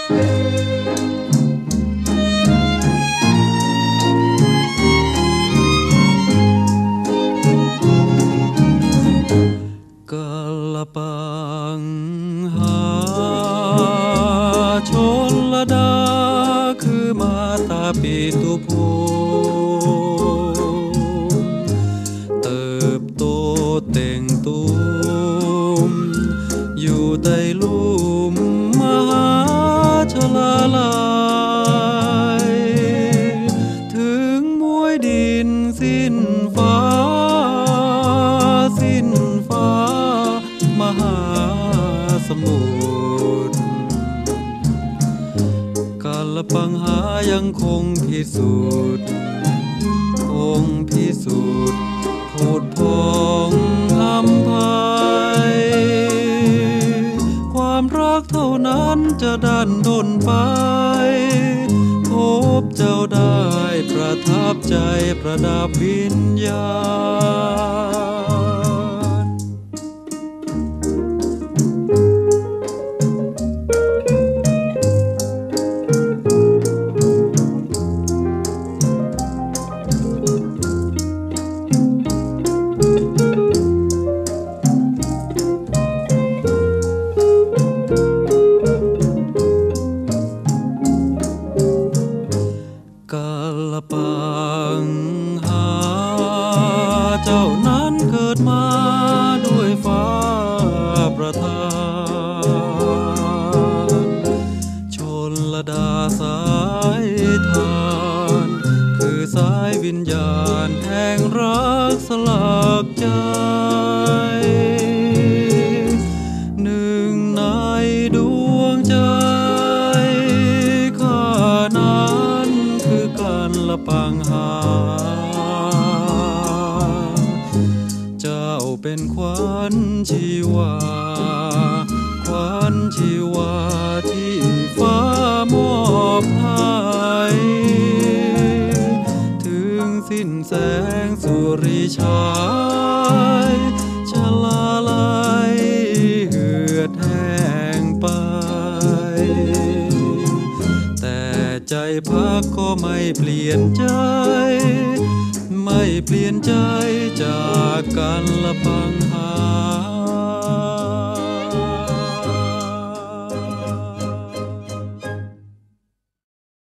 กาลปังหาชนลดาคือมาตาปิตุภูเติบโตเต่งตูมอยู่ใต้ลุ่มมหาชลาลัยถึงมวยดินสิ้นฟ้ามหาสมุทรกาลปังหายังคงพิสูจน์คงพิสูจน์โพดพองอำไพความรักเท่านั้นจะดันดนไปพบเจ้าได้ประทับใจประดับวิญญาณกาลปังหาเจ้านั้นเกิดมาด้วยฟ้าประทานชนลดาสายทานคือสายวิญญาณแห่งรักสลักใจหนึ่งในดวงใจข้านั้นคือการละปังหาเจ้าเป็นขวัญชีวาขวัญชีวาที่ฟ้ามอบให้ถึงสิ้นแสงสุริฉายชลาลัยเหือดแห้งไปแต่ใจพักก็ไม่เปลี่ยนใจไม่เปลี่ยนใจจากกันละปังหา